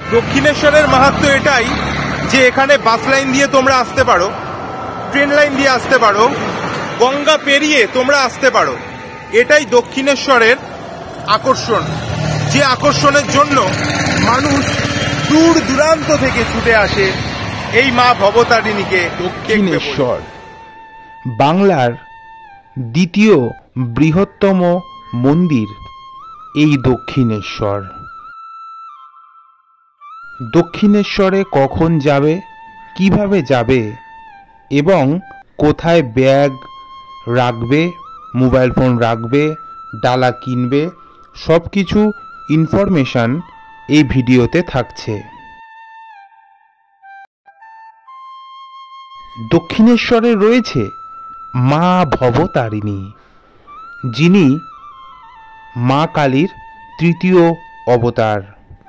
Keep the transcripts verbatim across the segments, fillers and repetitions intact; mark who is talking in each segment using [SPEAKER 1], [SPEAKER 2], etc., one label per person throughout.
[SPEAKER 1] দক্ষিণেশ্বরের মাহাত্ম্য এটাই যে এখানে বাস লাইন দিয়ে তোমরা আসতে পারো, ট্রেন লাইন দিয়ে আসতে পারো, গঙ্গা পেরিয়ে তোমরা আসতে পারো। এটাই দক্ষিণেশ্বরের আকর্ষণ, যে আকর্ষণের জন্য মানুষ দূর দূরান্ত থেকে ছুটে আসে এই মা ভবতারিণীকে।
[SPEAKER 2] দক্ষিণেশ্বর বাংলার দ্বিতীয় বৃহত্তম মন্দির এই দক্ষিণেশ্বর। দক্ষিণেশ্বরে কখন যাবে, কিভাবে যাবে এবং কোথায় ব্যাগ রাখবে, মোবাইল ফোন রাখবে, ডালা কিনবে, সব কিছু ইনফরমেশান এই ভিডিওতে থাকছে। দক্ষিণেশ্বরে রয়েছে মা ভবতারিণী, যিনি মা কালীর তৃতীয় অবতার।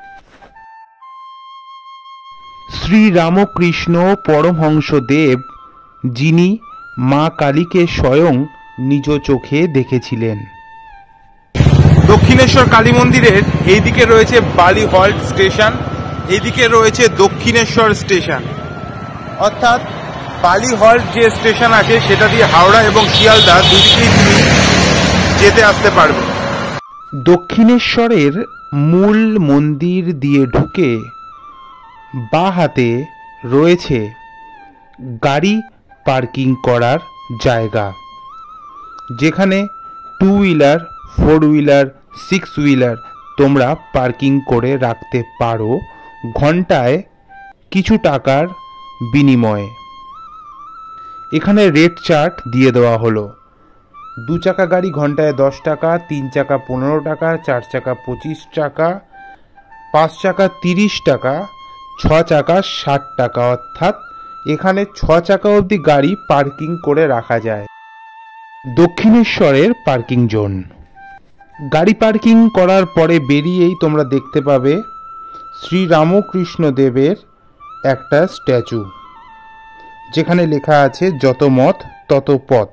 [SPEAKER 2] শ্রীরামকৃষ্ণ পরমহংসদেব, যিনি মা কালীকে স্বয়ং নিজ চোখে দেখেছিলেন।
[SPEAKER 1] দক্ষিণেশ্বর কালী মন্দিরের এইদিকে রয়েছে বালি হল্ট স্টেশন, এইদিকে রয়েছে দক্ষিণেশ্বর স্টেশন। অর্থাৎ বালি হল্ট যে স্টেশন আছে সেটা দিয়ে হাওড়া এবং শিয়ালদা দুদিকেই তুমি যেতে আসতে পারবে।
[SPEAKER 2] দক্ষিণেশ্বরের মূল মন্দির দিয়ে ঢুকে বাঁ হাতে রয়েছে গাড়ি পার্কিং করার জায়গা, যেখানে two wheeler, four wheeler, six wheeler তোমরা পার্কিং করে রাখতে পারো ঘন্টায় কিছু টাকার বিনিময়ে। এখানে রেট চার্ট দিয়ে দেওয়া হলো। দু চাকা গাড়ি ঘন্টায় দশ টাকা, তিন চাকা পনেরো টাকা, চার চাকা পঁচিশ টাকা, পাঁচ চাকা তিরিশ টাকা, ছ চাকা ষাট টাকা। অর্থাৎ এখানে ছ চাকা অবধি গাড়ি পার্কিং করে রাখা যায়। দক্ষিণেশ্বরের পার্কিং জোন। গাড়ি পার্কিং করার পরে বেরিয়েই তোমরা দেখতে পাবে শ্রীরামকৃষ্ণ দেবের একটা স্ট্যাচু, যেখানে লেখা আছে যত মত তত পথ।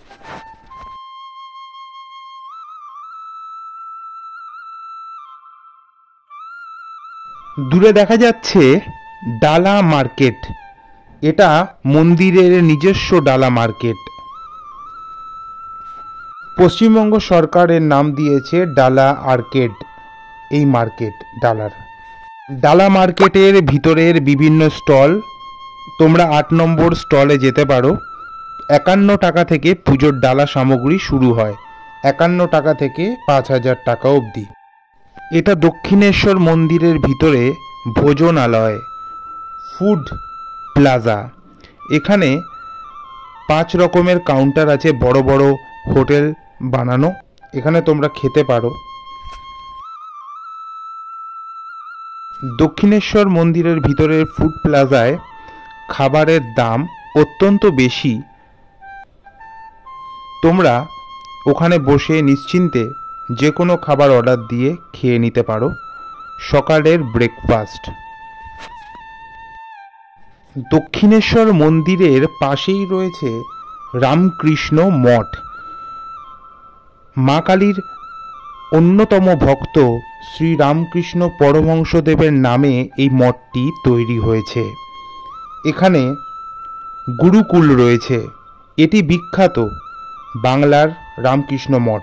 [SPEAKER 2] দূরে দেখা যাচ্ছে ডালা মার্কেট। এটা মন্দিরের নিজস্ব ডালা মার্কেট। পশ্চিমবঙ্গ সরকারের নাম দিয়েছে ডালা আর্কেড এই মার্কেট ডালার। ডালা মার্কেটের ভিতরের বিভিন্ন স্টল, তোমরা আট নম্বর স্টলে যেতে পারো। একান্ন টাকা থেকে পুজোর ডালা সামগ্রী শুরু হয়, একান্ন টাকা থেকে পাঁচ হাজার টাকা অবধি। এটা দক্ষিণেশ্বর মন্দিরের ভিতরে ভোজনালয়, ফুড প্লাজা। এখানে পাঁচ রকমের কাউন্টার আছে, বড় বড় হোটেল বানানো, এখানে তোমরা খেতে পারো। দক্ষিণেশ্বর মন্দিরের ভিতরের ফুড প্লাজায় খাবারের দাম অত্যন্ত বেশি। তোমরা ওখানে বসে নিশ্চিন্তে যে কোনো খাবার অর্ডার দিয়ে খেয়ে নিতে পারো, সকালের ব্রেকফাস্ট। দক্ষিণেশ্বর মন্দিরের পাশেই রয়েছে রামকৃষ্ণ মঠ। মা কালীর অন্যতম ভক্ত শ্রীরামকৃষ্ণ পরমহংসদেবের নামে এই মঠটি তৈরি হয়েছে। এখানে গুরুকুল রয়েছে। এটি বিখ্যাত বাংলার রামকৃষ্ণ মঠ।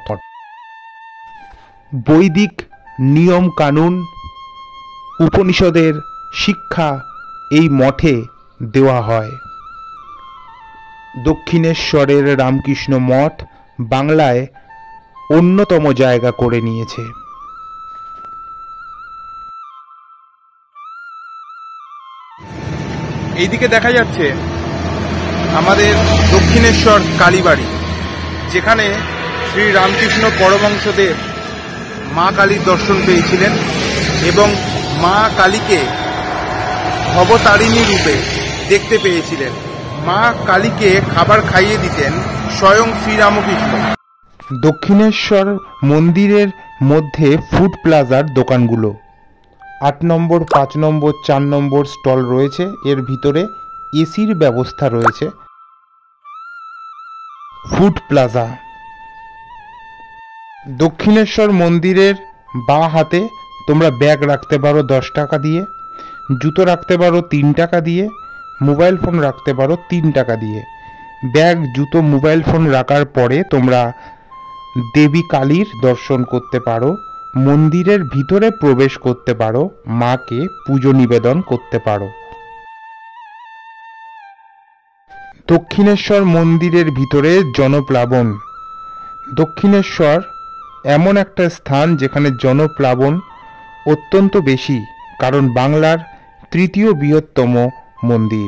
[SPEAKER 2] বৈদিক নিয়ম কানুন, উপনিষদের শিক্ষা এই মঠে দেওয়া হয়। দক্ষিণেশ্বরের রামকৃষ্ণ মঠ বাংলায় অন্যতম জায়গা করে নিয়েছে।
[SPEAKER 1] এইদিকে দেখা যাচ্ছে আমাদের দক্ষিণেশ্বর কালীবাড়ি, যেখানে শ্রী রামকৃষ্ণ পরমহংসদেব মা কালীর দর্শন পেয়েছিলেন এবং মা কালীকে ভবতারিণী রূপে দেখতে পেয়েছিলেন। মা কালীকে খাবার খাইয়ে দিতেন স্বয়ং শ্রীরামকৃষ্ণ।
[SPEAKER 2] দক্ষিণেশ্বর মন্দিরের মধ্যে ফুড প্লাজার দোকানগুলো আট নম্বর, পাঁচ নম্বর, চার নম্বর স্টল রয়েছে। এর ভিতরে এসির ব্যবস্থা রয়েছে। Food plaza. দক্ষিণেশ্বর মন্দিরের বাঁ হাতে তোমরা ব্যাগ রাখতে পারো দশ টাকা দিয়ে, জুতো রাখতে পারো তিন টাকা দিয়ে, মোবাইল ফোন রাখতে পারো তিন টাকা দিয়ে। ব্যাগ, জুতো, মোবাইল ফোন রাখার পরে তোমরা দেবী কালীর দর্শন করতে পারো, মন্দিরের ভিতরে প্রবেশ করতে পারো, মাকে পুজো নিবেদন করতে পারো। দক্ষিণেশ্বর মন্দিরের ভিতরে জনপ্লাবন। দক্ষিণেশ্বর এমন একটা স্থান যেখানে জনপ্লাবন অত্যন্ত বেশি, কারণ বাংলার তৃতীয় বৃহত্তম মন্দির।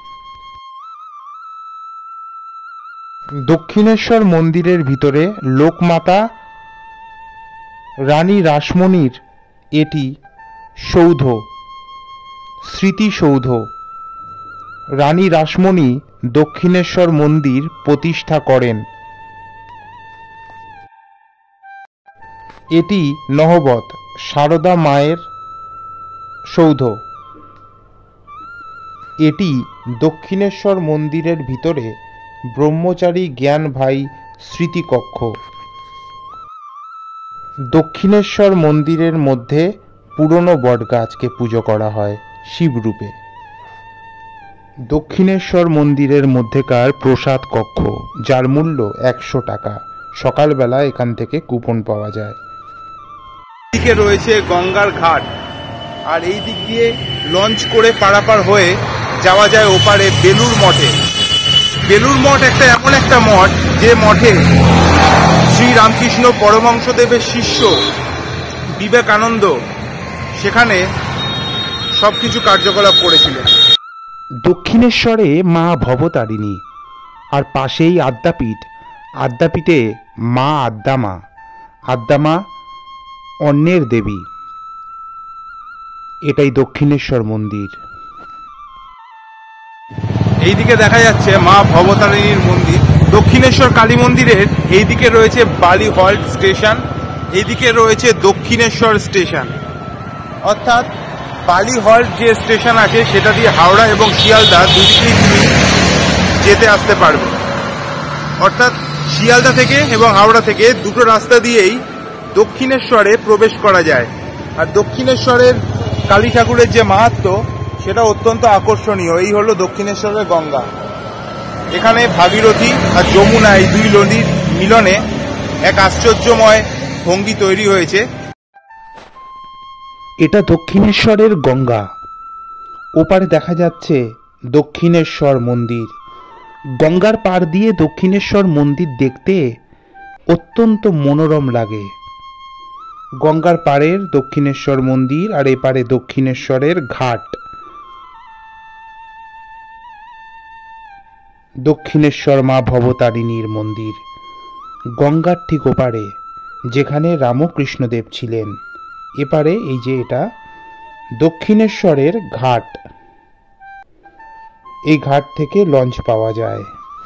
[SPEAKER 2] দক্ষিণেশ্বর মন্দিরের ভিতরে লোকমাতা রানী রাসমণির এটি সৌধ, স্মৃতিসৌধ। রানী রাসমণি দক্ষিণেশ্বর মন্দির প্রতিষ্ঠা করেন। এটি নহবত সারদা মায়ের সৌধ। এটি দক্ষিণেশ্বর মন্দিরের ভিতরে ব্রহ্মচারী জ্ঞান ভাই স্মৃতিকক্ষ। দক্ষিণেশ্বর মন্দিরের মধ্যে পুরনো বটগাছকে পুজো করা হয় শিবরূপে। দক্ষিণেশ্বর মন্দিরের মধ্যেকার প্রসাদ কক্ষ, যার মূল্য একশো টাকা। সকালবেলা এখান থেকে কুপন পাওয়া যায়।
[SPEAKER 1] এদিকে রয়েছে গঙ্গার ঘাট, আর এই দিক দিয়ে লঞ্চ করে পারাপার হয়ে যাওয়া যায় ওপারে বেলুর মঠে। বেলুর মঠ একটা এমন একটা মঠ যে মঠে শ্রী রামকৃষ্ণ পরমহংসদেবের শিষ্য বিবেকানন্দ সেখানে সবকিছু কার্যকলাপ করেছিলেন।
[SPEAKER 2] দক্ষিণেশ্বরে মা ভবতারিণী, আর পাশেই আদ্যাপীঠ। আদ্যাপীঠে মা আদ্যামা। আদ্যামা অন্নের দেবী। এটাই দক্ষিণেশ্বর মন্দির।
[SPEAKER 1] এইদিকে দেখা যাচ্ছে মা ভবতারিণীর মন্দির। দক্ষিণেশ্বর কালী মন্দিরের এইদিকে রয়েছে বালি হল্ট স্টেশন, এইদিকে রয়েছে দক্ষিণেশ্বর স্টেশন। অর্থাৎ বালি হল্ট যে স্টেশন আছে সেটা দিয়ে হাওড়া এবং শিয়ালদা দুদিকেই তুমি যেতে আসতে পারবে। অর্থাৎ শিয়ালদা থেকে এবং হাওড়া থেকে দুটো রাস্তা দিয়েই দক্ষিণেশ্বরে প্রবেশ করা যায়। আর দক্ষিণেশ্বরের কালী ঠাকুরের যে মাহাত্ম্য সেটা অত্যন্ত আকর্ষণীয়। এই হলো দক্ষিণেশ্বরের গঙ্গা। এখানে ভাগীরথী আর যমুনা এই দুই নদীর মিলনে এক আশ্চর্যময় ভঙ্গি তৈরি হয়েছে।
[SPEAKER 2] এটা দক্ষিণেশ্বরের গঙ্গা। ওপারে দেখা যাচ্ছে দক্ষিণেশ্বর মন্দির। গঙ্গার পার দিয়ে দক্ষিণেশ্বর মন্দির দেখতে অত্যন্ত মনোরম লাগে। গঙ্গার পাড়ের দক্ষিণেশ্বর মন্দির, আর এপারে দক্ষিণেশ্বরের ঘাট। দক্ষিণেশ্বর মা ভবতারিণীর মন্দির গঙ্গার ঠিক ওপারে, যেখানে রামকৃষ্ণদেব ছিলেন। এপারে এই যে এটা দক্ষিণেশ্বরের ঘাট। এই ঘাট থেকে লঞ্চ পাওয়া যায়।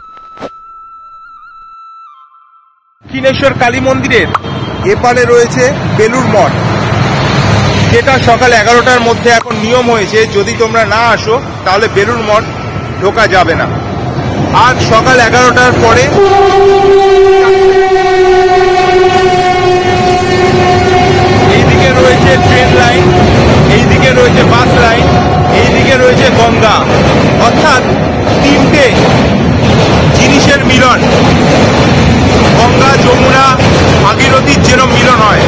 [SPEAKER 1] দক্ষিণেশ্বর কালী মন্দিরের এপারে রয়েছে বেলুর মঠ, যেটা সকাল এগারোটার মধ্যে এখন নিয়ম হয়েছে যদি তোমরা না আসো তাহলে বেলুর মঠ ঢোকা যাবে না। আজ সকাল এগারোটার পরে এইদিকে রয়েছে ট্রেন লাইন, এইদিকে রয়েছে বাস লাইন, এইদিকে রয়েছে গঙ্গা। অর্থাৎ তিনটে জিনিসের মিলন। গঙ্গা, যমুনা, ভাগীরথীর যেন মিলন হয়।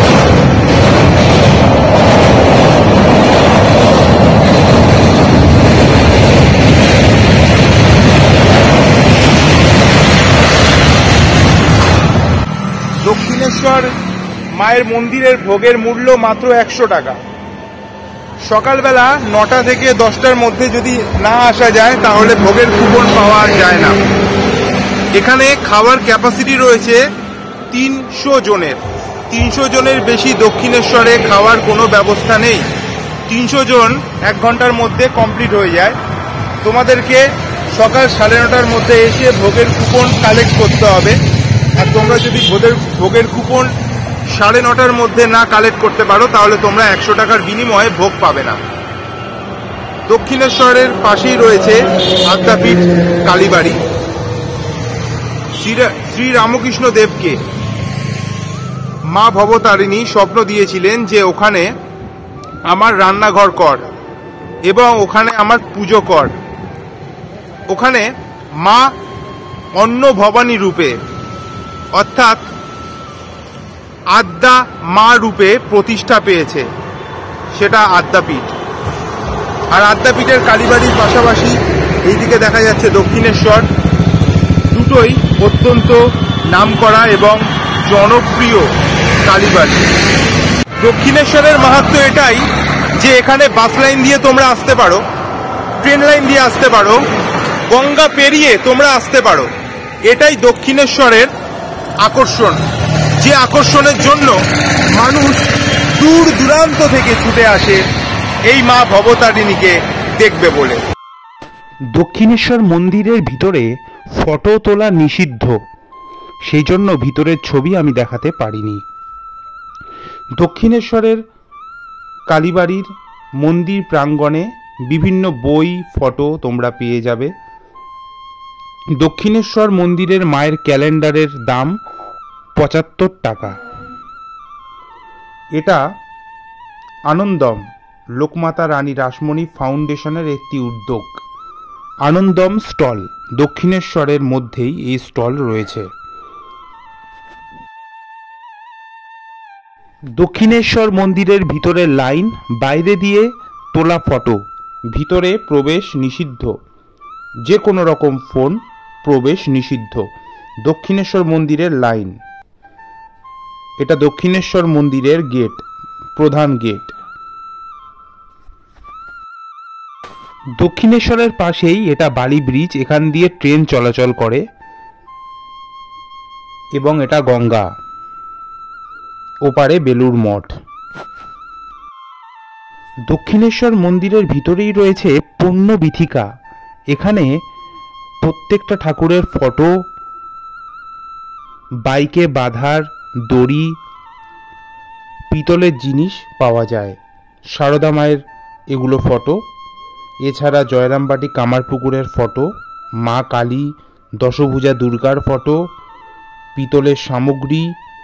[SPEAKER 1] দক্ষিণেশ্বর মায়ের মন্দিরের ভোগের মূল্য মাত্র একশো টাকা। সকালবেলা নটা থেকে দশটার মধ্যে যদি না আসা যায় তাহলে ভোগের কুপন পাওয়া যায় না। এখানে খাওয়ার ক্যাপাসিটি রয়েছে তিনশো জনের। তিনশো জনের বেশি দক্ষিণেশ্বরে খাওয়ার কোনো ব্যবস্থা নেই। তিনশো জন এক ঘন্টার মধ্যে কমপ্লিট হয়ে যায়। তোমাদেরকে সকাল সাড়ে নটার মধ্যে এসে ভোগের কুপন কালেক্ট করতে হবে। আর তোমরা যদি ভোগের ভোগের কুপন সাড়ে নটার মধ্যে না কালেক্ট করতে পারো তাহলে তোমরা একশো টাকার বিনিময়ে ভোগ পাবে না। দক্ষিণেশ্বরের পাশেই রয়েছে আদ্যাপীঠ কালীবাড়ি। শ্রী রামকৃষ্ণ দেবকে মা ভবতারিণী স্বপ্ন দিয়েছিলেন যে ওখানে আমার রান্নাঘর কর, এবং ওখানে আমার পুজো কর। ওখানে মা অন্ন ভবানী রূপে অর্থাৎ আদ্যা মা রূপে প্রতিষ্ঠা পেয়েছে, সেটা আদ্যাপীঠ। আর আদ্যাপীঠের কালীবাড়ির পাশাপাশি এইদিকে দেখা যাচ্ছে দক্ষিণেশ্বর, দুটোই অত্যন্ত নামকরা এবং জনপ্রিয় কালীবাড়ি। দক্ষিণেশ্বরের মাহাত্ম্য এটাই যে এখানে বাস লাইন দিয়ে তোমরা আসতে পারো, ট্রেন লাইন দিয়ে আসতে পারো, গঙ্গা পেরিয়ে তোমরা আসতে পারো। এটাই দক্ষিণেশ্বরের আকর্ষণ, যে আকর্ষণের জন্য মানুষ দূর দূরান্ত থেকে ছুটে আসে এই মা ভবতারিণীকে দেখবে বলে।
[SPEAKER 2] দক্ষিণেশ্বর মন্দিরের ভিতরে ফটো তোলা নিষিদ্ধ, সেই জন্য ভিতরের ছবি আমি দেখাতে পারিনি। দক্ষিণেশ্বরের কালীবাড়ির মন্দির প্রাঙ্গণে বিভিন্ন বই, ফটো তোমরা পেয়ে যাবে। দক্ষিণেশ্বর মন্দিরের মায়ের ক্যালেন্ডারের দাম পঁচাত্তর টাকা। এটা আনন্দম লোকমাতা রানী রাসমণি ফাউন্ডেশনের একটি উদ্যোগ। আনন্দম স্টল, দক্ষিণেশ্বরের মধ্যেই এই স্টল রয়েছে। দক্ষিণেশ্বর মন্দিরের ভিতরের লাইন, বাইরে দিয়ে তোলা ফটো, ভিতরে প্রবেশ নিষিদ্ধ, যে কোনো রকম ফোন প্রবেশ নিষিদ্ধ। দক্ষিণেশ্বর মন্দিরের লাইন, এটা দক্ষিণেশ্বর মন্দিরের গেট, প্রধান গেট। দক্ষিণেশ্বরের পাশেই এটা বালি ব্রিজ, এখান দিয়ে ট্রেন চলাচল করে এবং এটা গঙ্গা, ওপারে বেলুড় মঠ। দক্ষিণেশ্বর মন্দিরের ভিতরেই রয়েছে পুণ্যবীথিকা। এখানে প্রত্যেকটা ঠাকুরের ফটো, বাইকে বাঁধার দড়ি, পিতলের জিনিস পাওয়া যায়। সারদা মায়ের এগুলো ফটো, এছাড়া জয়রামবাটি কামারপুকুরের ফটো, মা কালী, দশভুজা দুর্গার ফটো, পিতলের সামগ্রী,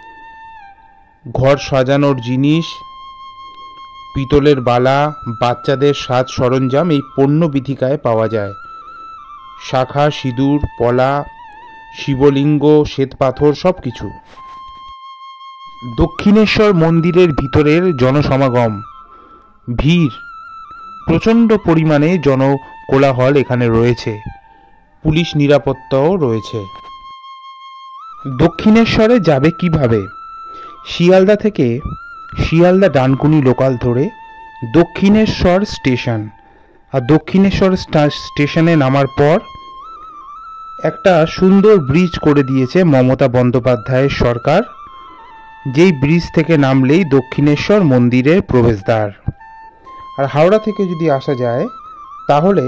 [SPEAKER 2] ঘর সাজানোর জিনিস, পিতলের বালা, বাচ্চাদের সাজ সরঞ্জাম এই পুণ্যবীথিকায় পাওয়া যায়। শাখা, সিঁদুর, পলা, শিবলিঙ্গ, শ্বেতপাথর সব কিছু। দক্ষিণেশ্বর মন্দিরের ভিতরের জনসমাগম, ভিড়, প্রচণ্ড পরিমাণে জনকোলাহল এখানে রয়েছে, পুলিশ নিরাপত্তাও রয়েছে। দক্ষিণেশ্বরে যাবে কিভাবে? শিয়ালদা থেকে শিয়ালদা ডানকুনি লোকাল ধরে দক্ষিণেশ্বর স্টেশন, আর দক্ষিণেশ্বর স্টেশনে নামার পর একটা সুন্দর ব্রিজ করে দিয়েছে মমতা বন্দ্যোপাধ্যায়ের সরকার, যেই ব্রিজ থেকে নামলেই দক্ষিণেশ্বর মন্দিরের প্রবেশদ্বার। আর হাওড়া থেকে যদি আসা যায় তাহলে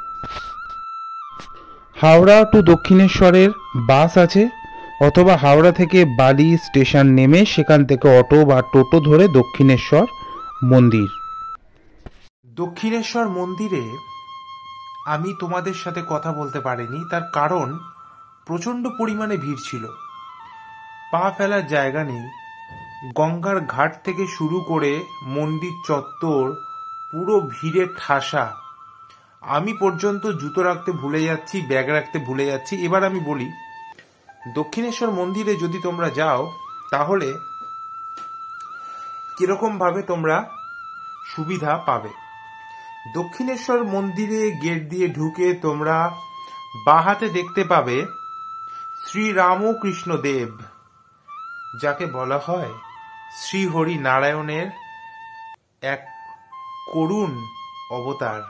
[SPEAKER 2] হাওড়া টু দক্ষিণেশ্বরের বাস আছে, অথবা হাওড়া থেকে বালি স্টেশন নেমে সেখান থেকে অটো বা টোটো ধরে দক্ষিণেশ্বর মন্দির। দক্ষিণেশ্বর মন্দিরে আমি তোমাদের সাথে কথা বলতে পারিনি, তার কারণ প্রচণ্ড পরিমাণে ভিড় ছিল, পা ফেলার জায়গা নেই। গঙ্গার ঘাট থেকে শুরু করে মন্দির চত্বর পুরো ভিড়ে ঠাসা। আমি পর্যন্ত জুতো রাখতে ভুলে যাচ্ছি, ব্যাগ রাখতে ভুলে যাচ্ছি। এবার আমি বলি, দক্ষিণেশ্বর মন্দিরে যদি তোমরা যাও তাহলে কিরকম ভাবে তোমরা সুবিধা পাবে। দক্ষিণেশ্বর মন্দিরে গেট দিয়ে ঢুকে তোমরা বাহাতে দেখতে পাবে শ্রী রামকৃষ্ণ দেব, যাকে বলা হয় শ্রী হরি নারায়ণের এক করুণ অবতার।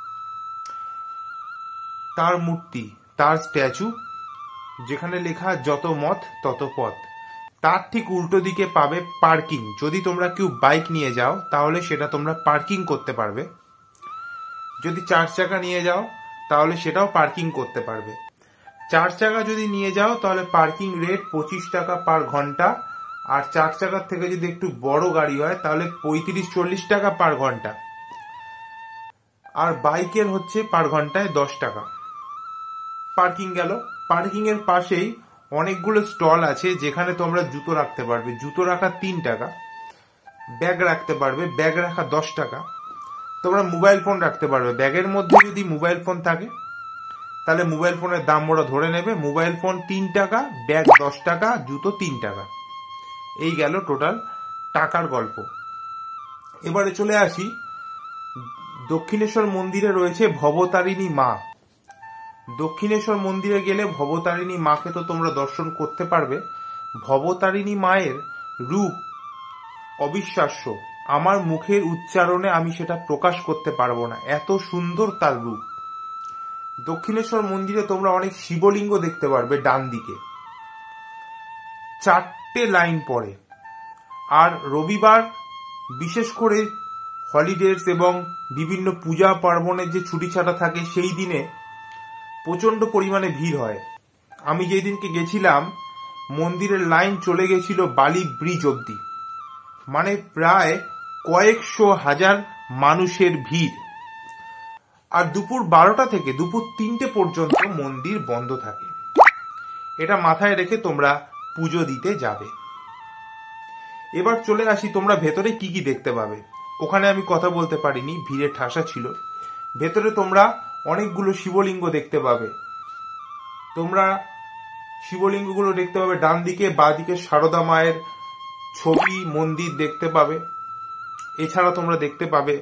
[SPEAKER 2] তার মূর্তি, তার স্ট্যাচু, যেখানে লেখা যত মত তত পথ। তার ঠিক উল্টো দিকে পাবে পার্কিং। যদি তোমরা কেউ বাইক নিয়ে যাও তাহলে সেটা তোমরা পার্কিং করতে পারবে, যদি চার চাকা নিয়ে যাও তাহলে সেটাও পার্কিং করতে পারবে। চার চাকা যদি নিয়ে যাও তাহলে পার্কিং রেট পঁচিশ টাকা পার ঘন্টা, আর চার চাকার থেকে যদি একটু বড় গাড়ি হয় তাহলে পঁয়ত্রিশ চল্লিশ টাকা পার ঘন্টা, আর বাইকের হচ্ছে পার ঘন্টায় দশ টাকা। পার্কিং গেল। পার্কিং এর পাশেই অনেকগুলো স্টল আছে যেখানে তোমরা জুতো রাখতে পারবে। জুতো রাখা তিন টাকা, ব্যাগ রাখতে পারবে, ব্যাগ রাখা দশ টাকা।
[SPEAKER 1] তোমরা মোবাইল ফোন রাখতে পারবে। ব্যাগের মধ্যে যদি মোবাইল ফোন থাকে তাহলে মোবাইল ফোনের দাম ওরা ধরে নেবে। মোবাইল ফোন তিন টাকা, ব্যাগ দশ টাকা, জুতো তিন টাকা। এই গেল টোটাল টাকার গল্প। এবারে চলে আসি, দক্ষিণেশ্বর মন্দিরে রয়েছে ভবতারিণী মা। দক্ষিণেশ্বর মন্দিরে গেলে ভবতারিণী মাকে তো তোমরা দর্শন করতে পারবে। ভবতারিণী মায়ের রূপ অবিশ্বাস্য। আমার মুখের উচ্চারণে আমি সেটা প্রকাশ করতে পারবো না, এত সুন্দর তার রূপ। দক্ষিণেশ্বর মন্দিরে তোমরা অনেক শিবলিঙ্গ দেখতে পারবে ডান দিকে, চারটে লাইন পড়ে। আর রবিবার বিশেষ করে হলিডেজ এবং বিভিন্ন পূজা পার্বণের যে ছুটি ছাটা থাকে সেই দিনে প্রচন্ড পরিমাণে ভিড় হয়। আমি যেই দিনকে গেছিলাম মন্দিরের লাইন চলে গেছিল বালি ব্রিজ অবধি, মানে প্রায় কয়েকশো হাজার মানুষের ভিড়। আর দুপুর বারোটা থেকে দুপুর তিনটে পর্যন্ত মন্দির বন্ধ থাকে। এটা মাথায় রেখে তোমরা পুজো দিতে যাবে। এবার চলে আসি, তোমরা ভেতরে কি কি দেখতে পাবে। ওখানে আমি কথা বলতে পারিনি, ভিড়ে ঠাসা ছিল। ভেতরে তোমরা অনেকগুলো শিবলিঙ্গ দেখতে পাবে। তোমরা শিবলিঙ্গগুলো দেখতে পাবে ডান দিকে, বাঁ দিকে সারদা মায়ের ছবি মন্দির দেখতে পাবে। এছাড়া তোমরা দেখতে পাবে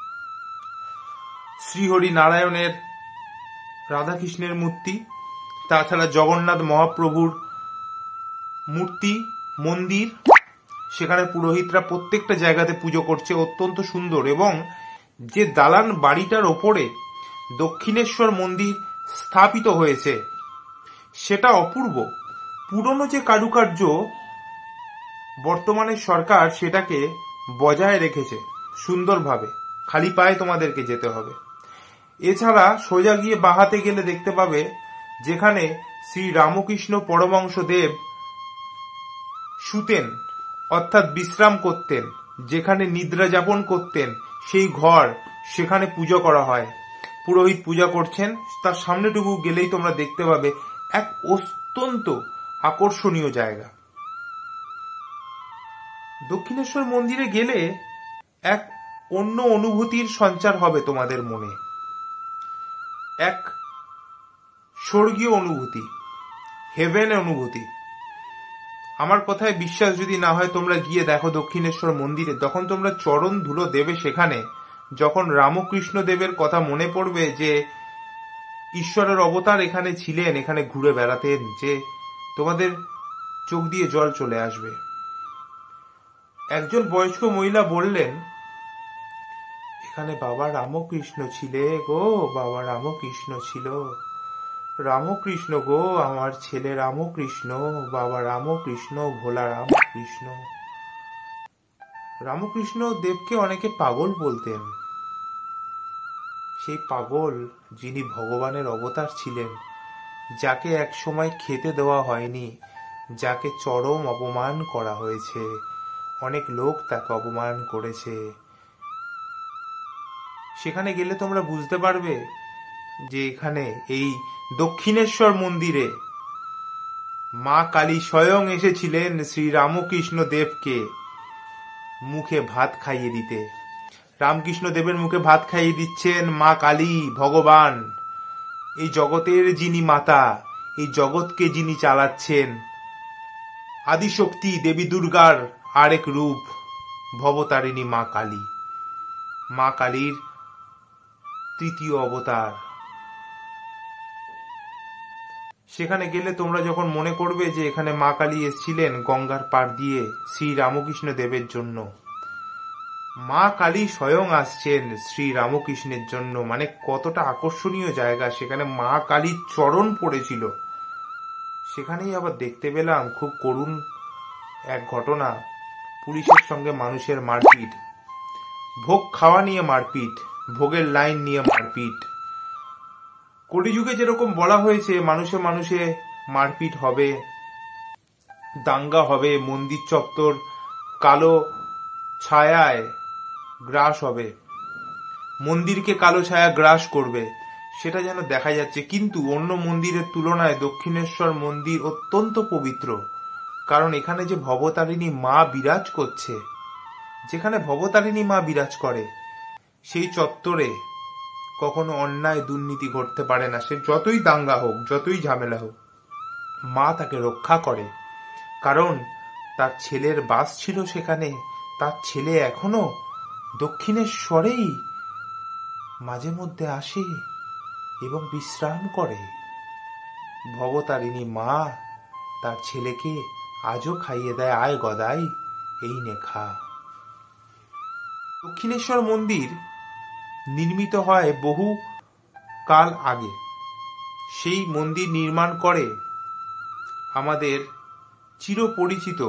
[SPEAKER 1] শ্রীহরি নারায়ণের, রাধাকৃষ্ণের মূর্তি, তাছাড়া জগন্নাথ মহাপ্রভুর মূর্তি, মন্দির। সেখানে পুরোহিতরা প্রত্যেকটা জায়গাতে পুজো করছে, অত্যন্ত সুন্দর। এবং যে দালান বাড়িটার ওপরে দক্ষিণেশ্বর মন্দির স্থাপিত হয়েছে সেটা অপূর্ব। পুরনো যে কারুকার্য বর্তমানে সরকার সেটাকে বজায় রেখেছে সুন্দরভাবে। খালি পায়ে তোমাদেরকে যেতে হবে। এছাড়া সোজা গিয়ে বাহাতে গেলে দেখতে পাবে যেখানে শ্রী রামকৃষ্ণ পরমহংসদেব শুতেন, অর্থাৎ বিশ্রাম করতেন, যেখানে নিদ্রা যাপন করতেন, সেই ঘর, সেখানে পুজো করা হয়। পুরোহিত পূজা করছেন, তার সামনেটুকু গেলেই তোমরা দেখতে পাবে এক অত্যন্ত আকর্ষণীয় জায়গা। দক্ষিণেশ্বর মন্দিরে গেলে এক অন্য অনুভূতির সঞ্চার হবে তোমাদের মনে, এক স্বর্গীয় অনুভূতি, হেভেন অনুভূতি। আমার কথায় বিশ্বাস যদি না হয় তোমরা গিয়ে দেখো দক্ষিণেশ্বর মন্দিরে, তখন তোমরা চরণ ধুলো দেবে সেখানে। যখন রামকৃষ্ণ দেবের কথা মনে পড়বে যে ঈশ্বরের অবতার এখানে ছিলেন, এখানে ঘুরে বেড়াতেন, যে তোমাদের চোখ দিয়ে জল চলে আসবে। একজন বয়স্ক মহিলা বললেন, এখানে বাবা রামকৃষ্ণ ছিলে গো, বাবা রামকৃষ্ণ ছিল, রামকৃষ্ণ গো, আমার ছেলে রামকৃষ্ণ, বাবা রামকৃষ্ণ, ভোলা রামকৃষ্ণ। রামকৃষ্ণ দেবকে অনেকে পাগল বলতেন। সেই পাগল যিনি ভগবানের অবতার ছিলেন, যাকে এক সময় খেতে দেওয়া হয়নি, যাকে চরম অপমান করা হয়েছে, অনেক লোক তাকে অপমান করেছে। সেখানে গেলে তোমরা বুঝতে পারবে যে এখানে এই দক্ষিণেশ্বর মন্দিরে মা কালী স্বয়ং এসেছিলেন শ্রী রামকৃষ্ণ দেবকে মুখে ভাত খাইয়ে দিতে। রামকৃষ্ণ দেবের মুখে ভাত খাইয়ে দিচ্ছেন মা কালী, ভগবান, এই জগতের যিনি মাতা, এই জগৎকে যিনি চালাচ্ছেন, আদিশক্তি দেবী দুর্গার আরেক রূপ ভবতারিণী মা কালী, মা কালীর তৃতীয় অবতার। সেখানে গেলে তোমরা যখন মনে করবে যে এখানে মা কালী এসেছিলেন গঙ্গার পাড় দিয়ে শ্রী রামকৃষ্ণ দেবের জন্য, মা কালী স্বয়ং আসছেন শ্রী রামকৃষ্ণের জন্য, মানে কতটা আকর্ষণীয় জায়গা। সেখানে মা কালীর চরণ পড়েছিল। সেখানেই আবার দেখতে পেলাম খুব করুণ এক ঘটনা, পুলিশের সঙ্গে মানুষের মারপিট, ভোগ খাওয়া নিয়ে মারপিট, ভোগের লাইন নিয়ে মারপিট। কলিযুগে যেরকম বলা হয়েছে মানুষে মানুষে মারপিট হবে, দাঙ্গা হবে, মন্দির চত্বর কালো ছায়ায় গ্রাস হবে, মন্দিরকে কালো ছায়া গ্রাস করবে, সেটা যেন দেখা যাচ্ছে। কিন্তু অন্য মন্দিরের তুলনায় দক্ষিণেশ্বর মন্দির অত্যন্ত পবিত্র, কারণ এখানে যে ভবতারিণী মা বিরাজ করছে, যেখানে ভবতারিণী মা বিরাজ করে সেই চত্বরে কখনো অন্যায় দুর্নীতি ঘটতে পারে না। সে যতই দাঙ্গা হোক, যতই ঝামেলা হোক, মা তাকে রক্ষা করে, কারণ তার ছেলের বাস ছিল সেখানে। তার ছেলে এখনো দক্ষিণেশ্বরেই মাঝে মধ্যে আসে এবং বিশ্রাম করে। ভবতারিণী মা তার ছেলেকে আজও খাইয়ে দেয়, আয় গদাই এই নে খা। দক্ষিণেশ্বর মন্দির নির্মিত হয় বহু কাল আগে। সেই মন্দির নির্মাণ করে আমাদের চিরপরিচিত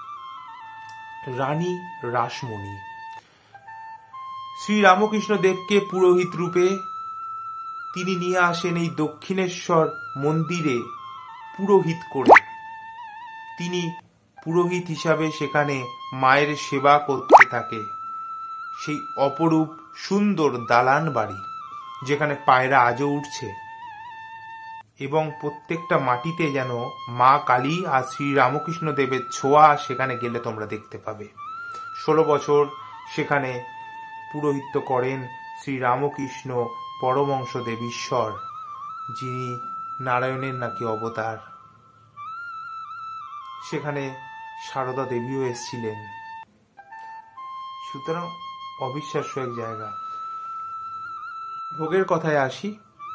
[SPEAKER 1] রানী রাসমণি। শ্রী রামকৃষ্ণ দেবকে পুরোহিত রূপে তিনি নিয়ে আসেন এই দক্ষিণেশ্বর মন্দিরে পুরোহিত করে। তিনি পুরোহিত হিসাবে সেখানে মায়ের সেবা করতে থাকে। সেই অপরূপ সুন্দর দালান বাড়ি, যেখানে পায়রা আজও উঠছে, এবং প্রত্যেকটা মাটিতে যেন মা কালী আর শ্রী রামকৃষ্ণ দেবের ছোঁয়া সেখানে গেলে তোমরা দেখতে পাবে। ষোলো বছর সেখানে পুরোহিত্য করেন শ্রী রামকৃষ্ণ পরমহংসদেব ঈশ্বর, যিনি নারায়ণের নাকি অবতার। সেখানে সারদা দেবীও এসেছিলেন। সুতরাং অবিশ্বাস্য এক জায়গা। ভোগের কথায় আসি।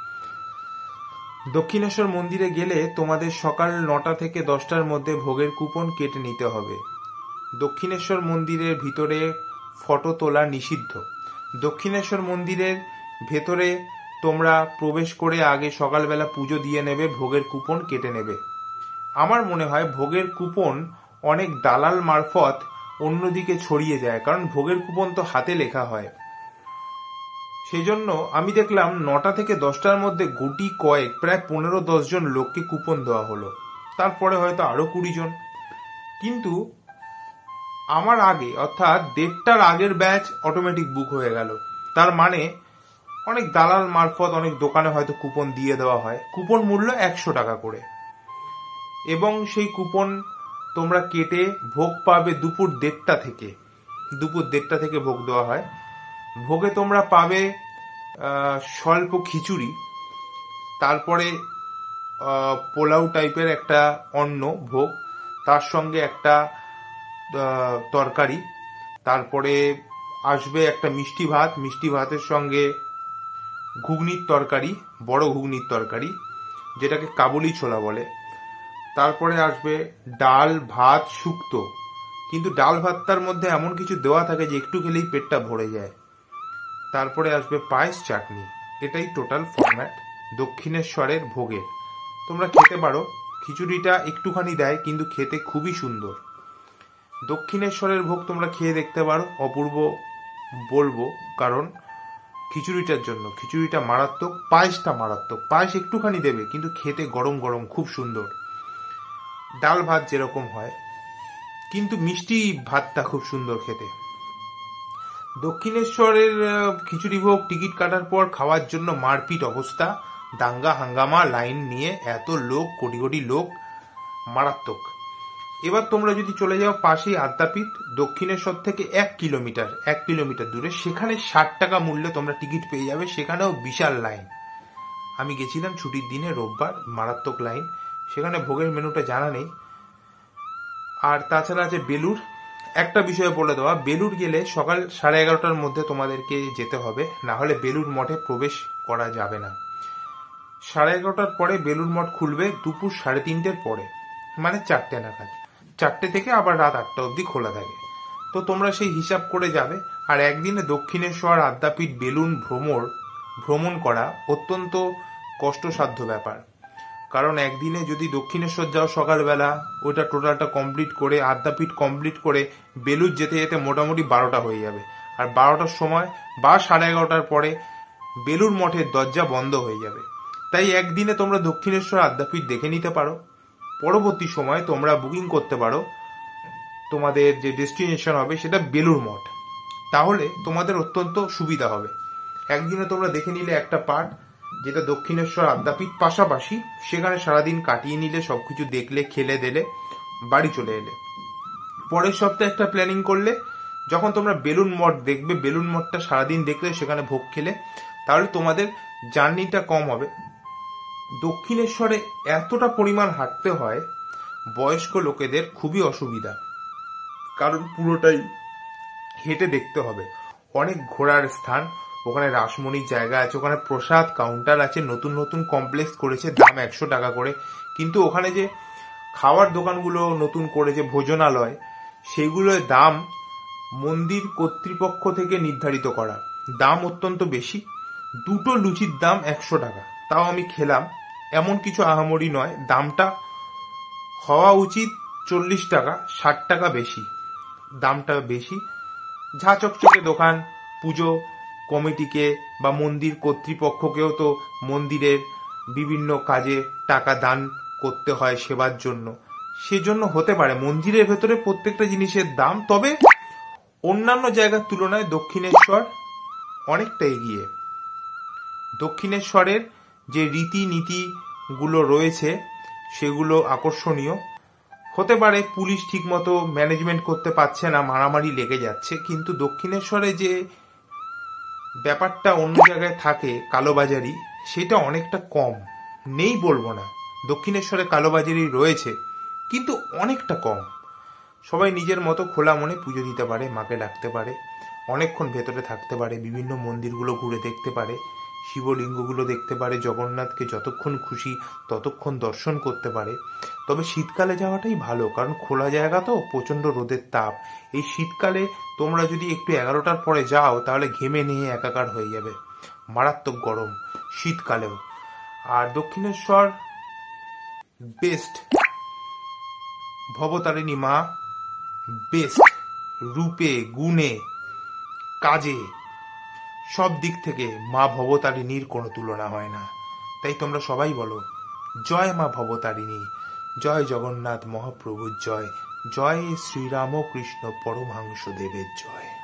[SPEAKER 1] দক্ষিণেশ্বর মন্দিরে গেলে তোমাদের সকাল নটা থেকে দশটার মধ্যে ভোগের কুপন কেটে নিতে হবে। দক্ষিণেশ্বর মন্দিরের ভিতরে ফটো তোলা নিষিদ্ধ। দক্ষিণেশ্বর মন্দিরের ভেতরে তোমরা প্রবেশ করে আগে সকালবেলা পুজো দিয়ে নেবে, ভোগের কুপন কেটে নেবে। আমার মনে হয় ভোগের কুপন অনেক দালাল মারফত অন্যদিকে ছড়িয়ে যায়, কারণ ভোগের কুপন তো হাতে লেখা হয়। সেই জন্য আমি দেখলাম নটা থেকে দশটার মধ্যে গুটি কয়েক প্রায় পনেরো দশ জন লোককে কুপন দেওয়া হলো, তারপরে হয়তো আরো কুড়ি জন। কিন্তু আমার আগে অর্থাৎ দেড়টার আগের ব্যাচ অটোমেটিক বুক হয়ে গেল। তার মানে অনেক দালাল মারফত অনেক দোকানে হয়তো কুপন দিয়ে দেওয়া হয়। কুপন মূল্য একশো টাকা করে, এবং সেই কুপন তোমরা কেটে ভোগ পাবে দুপুর দেড়টা থেকে। দুপুর দেড়টা থেকে ভোগ দেওয়া হয়। ভোগে তোমরা পাবে স্বল্প খিচুড়ি, তারপরে পোলাও টাইপের একটা অন্ন ভোগ, তার সঙ্গে একটা তরকারি, তারপরে আসবে একটা মিষ্টি ভাত, মিষ্টি ভাতের সঙ্গে ঘুগনির তরকারি, বড় ঘুগনির তরকারি, যেটাকে কাবুলি ছোলা বলে। তারপরে আসবে ডাল ভাত শুক্তো, কিন্তু ডাল ভাতটার মধ্যে এমন কিছু দেওয়া থাকে যে একটু খেলেই পেটটা ভরে যায়। তারপরে আসবে পায়েস চাটনি। এটাই টোটাল ফরম্যাট দক্ষিণেশ্বরের ভোগের। তোমরা খেতে পারো। খিচুড়িটা একটুখানি দেয়, কিন্তু খেতে খুবই সুন্দর। দক্ষিণেশ্বরের ভোগ তোমরা খেয়ে দেখতে পারো, অপূর্ব বলবো, কারণ খিচুড়িটার জন্য। খিচুড়িটা মারাত্মক, পায়েসটা মারাত্মক। পায়েস একটুখানি দেবে, কিন্তু খেতে গরম গরম খুব সুন্দর। ডাল ভাত যেরকম হয়, কিন্তু মিষ্টি ভাতটা খুব সুন্দর খেতে। দক্ষিণেশ্বরের খিচুড়ি ভোগ টিকিট কাটার পর খাওয়ার জন্য মারপিট অবস্থা, দাঙ্গা হাঙ্গামা, লাইন নিয়ে এত লোক, কোটি কোটি লোক, মারাত্মক। এবার তোমরা যদি চলে যাও পাশেই আদ্যাপীঠ, দক্ষিণেশ্বর থেকে এক কিলোমিটার এক কিলোমিটার দূরে, সেখানে ষাট টাকা মূল্যে তোমরা টিকিট পেয়ে যাবে। সেখানেও বিশাল লাইন। আমি গেছিলাম ছুটির দিনে, রোববার, মারাত্মক লাইন। সেখানে ভোগের মেনুটা জানা নেই। আর তাছাড়া আছে বেলুর। একটা বিষয়ে বলে দেওয়া, বেলুর গেলে সকাল সাড়ে এগারোটার মধ্যে তোমাদেরকে যেতে হবে, না হলে বেলুর মঠে প্রবেশ করা যাবে না। সাড়ে এগারোটার পরে বেলুর মঠ খুলবে দুপুর সাড়ে তিনটের পরে, মানে চারটে নাগাদ। চারটে থেকে আবার রাত আটটা অবধি খোলা থাকে। তো তোমরা সেই হিসাব করে যাবে। আর একদিনে দক্ষিণেশ্বর, আদ্যাপীঠ, বেলুন ভ্রমণ ভ্রমণ করা অত্যন্ত কষ্টসাধ্য ব্যাপার। কারণ একদিনে যদি দক্ষিণেশ্বর যাও সকালবেলা, ওইটা টোটালটা কমপ্লিট করে, আদ্যাপীঠ কমপ্লিট করে বেলুর যেতে যেতে মোটামুটি বারোটা হয়ে যাবে। আর বারোটার সময় বা সাড়ে এগারোটার পরে বেলুর মঠের দরজা বন্ধ হয়ে যাবে। তাই একদিনে তোমরা দক্ষিণেশ্বর, আদ্যাপীঠ দেখে নিতে পারো। পরবর্তী সময় তোমরা বুকিং করতে পারো তোমাদের যে ডেস্টিনেশন হবে সেটা বেলুর মঠ। তাহলে তোমাদের অত্যন্ত সুবিধা হবে। একদিনে তোমরা দেখে নিলে একটা পার্ট, যেটা দক্ষিণেশ্বর, আদ্যাপীঠ পাশাপাশি, সেখানে সারাদিন কাটিয়ে নিলে, সবকিছু দেখলে, খেলে দিলে, বাড়ি চলে এলে। পরের সপ্তাহে একটা প্ল্যানিং করলে, যখন তোমরা বেলুন মঠ দেখবে, বেলুন মঠটা সারাদিন দেখলে, সেখানে ভোগ খেলে, তাহলে তোমাদের জার্নিটা কম হবে। দক্ষিণেশ্বরে এতটা পরিমাণ হাঁটতে হয়, বয়স্ক লোকেদের খুবই অসুবিধা, কারণ পুরোটাই হেঁটে দেখতে হবে। অনেক ঘোরার স্থান, ওখানে রাসমণির জায়গা আছে, ওখানে প্রসাদ কাউন্টার আছে, নতুন নতুন কমপ্লেক্স করেছে, দাম একশো টাকা করে। কিন্তু ওখানে যে খাওয়ার দোকানগুলো নতুন করেছে, ভোজনালয়, সেগুলোর দাম মন্দির কর্তৃপক্ষ থেকে নির্ধারিত করা, দাম অত্যন্ত বেশি। দুটো লুচির দাম একশো টাকা, তাও আমি খেলাম, এমন কিছু আহামরি নয়। দামটা হওয়া উচিত চল্লিশ টাকা, ষাট টাকা বেশি, দামটা বেশি। ঝা চকচকে দোকান, পুজো কমিটিকে বা মন্দির কর্তৃপক্ষকেও তো মন্দিরের বিভিন্ন কাজে টাকা দান করতে হয় সেবার জন্য, সেজন্য হতে পারে মন্দিরের ভেতরে প্রত্যেকটা জিনিসের দাম। তবে অন্যান্য জায়গার তুলনায় দক্ষিণেশ্বর অনেকটা এগিয়ে। দক্ষিণেশ্বরের যে রীতিনীতিগুলো রয়েছে সেগুলো আকর্ষণীয়। হতে পারে পুলিশ ঠিকমতো ম্যানেজমেন্ট করতে পারছে না, মারামারি লেগে যাচ্ছে, কিন্তু দক্ষিণেশ্বরে যে ব্যাপারটা অন্য জায়গায় থাকে কালোবাজারি, সেটা অনেকটা কম। নেই বলবো না, দক্ষিণেশ্বরে কালোবাজারি রয়েছে, কিন্তু অনেকটা কম। সবাই নিজের মতো খোলা মনে পুজো দিতে পারে, মাকে ডাকতে পারে, অনেকক্ষণ ভেতরে থাকতে পারে, বিভিন্ন মন্দিরগুলো ঘুরে দেখতে পারে, শিবলিঙ্গগুলো দেখতে পারে, জগন্নাথকে যতক্ষণ খুশি ততক্ষণ দর্শন করতে পারে। তবে শীতকালে যাওয়াটাই ভালো, কারণ খোলা জায়গা তো, প্রচণ্ড রোদের তাপ। এই শীতকালে তোমরা যদি একটু এগারোটার পরে যাও, তাহলে ঘেমে নিয়ে একাকার হয়ে যাবে, মারাত্মক গরম শীতকালেও। আর দক্ষিণেশ্বর বেস্ট, ভবতারিণী মা বেস্ট, রূপে গুণে কাজে সব দিক থেকে মা ভবতারিণীর কোনো তুলনা হয় না। তাই তোমরা সবাই বলো জয় মা ভবতারিণী, জয় জগন্নাথ মহাপ্রভুর জয়, জয় শ্রীরামকৃষ্ণ পরমহংস দেবের জয়।